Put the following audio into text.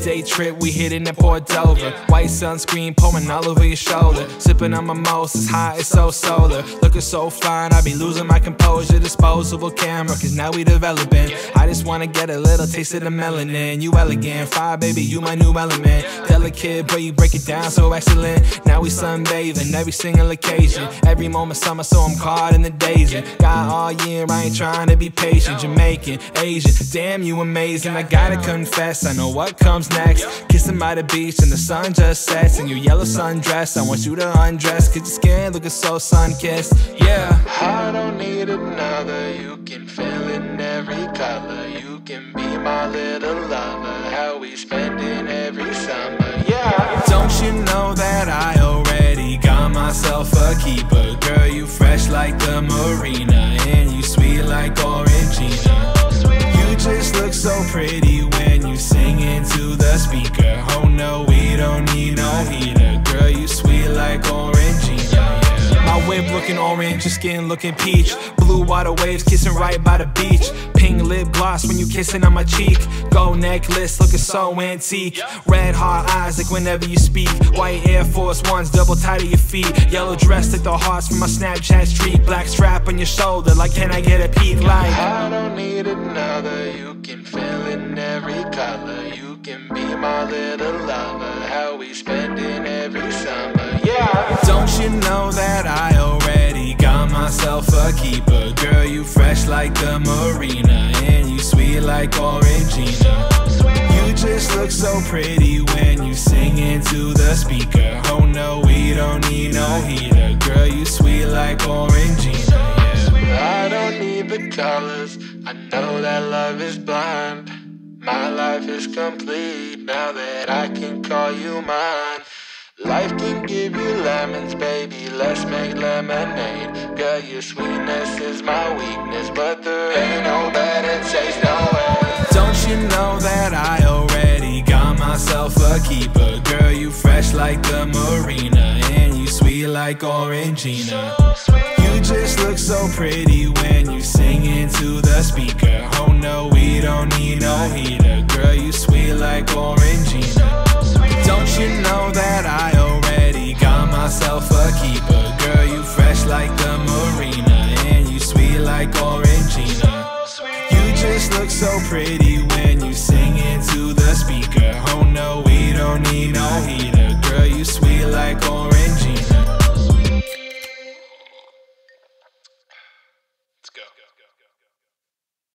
day trip, we hitting that Cordova. White sunscreen pouring all over your shoulder. Sipping on mimosas, hot, it's so solar. Looking so fine, I be losing my composure. Disposable camera, cause now we developing. I just wanna get a little taste of the melanin. You elegant, fire baby, you my new element. Delicate, but you break it down so excellent. Now we sunbathing, every single occasion. Every moment summer, so I'm caught in the days. Got all year, I ain't trying to be patient. Jamaican, Asian, damn you amazing. I gotta confess, I know what comes next. Kissing by the beach and the sun just sets. In your yellow sundress, I want you to undress, cause your skin looking so sun-kissed, yeah. I don't need another, you can feel in every color. You can be my little lover, how we spending every summer, yeah. Don't you know that I already got myself a keeper? Girl, you fresh like the marina, and you sweet like Orangina. You just look so pretty when you sing into the speaker. Oh no, we don't need no heater. Girl, you sweet like Orangina, yeah. My whip looking orange, your skin looking peach. Blue water waves kissing right by the beach. Pink lip gloss when you kissing on my cheek. Gold necklace looking so antique. Red heart eyes like whenever you speak. White Air Force Ones double tight to your feet. Yellow dress like the hearts from my Snapchat streak. Black strap on your shoulder like can I get a peek? Like I don't need another, you can feel in every color. You can be my little lover, how we spending every summer, yeah. Don't you know that I already got myself a keeper? Girl, you fresh like the marina, and you sweet like Orangina. You just look so pretty when you sing into the speaker. Oh no, we don't need no heater. Girl, you sweet like Orangina, yeah. I don't need the colors, I know that love is blind. My life is complete now that I can call you mine. Life can give you lemons, baby, let's make lemonade. Girl, your sweetness is my weakness, but there ain't no better taste, no way. Don't you know that I already got myself a keeper? Girl, you fresh like the marina, and you sweet like Orangina. You just look so pretty when you sing into the speaker. Oh no, we don't need no heater. Girl, you sweet like Orangina. Don't you know that I already got myself a keeper? Girl, you fresh like the marina, and you sweet like Orangina. You just look so pretty when you sing into the speaker. Oh no, we don't need no heater. Girl, you sweet like Orangina. Let's go.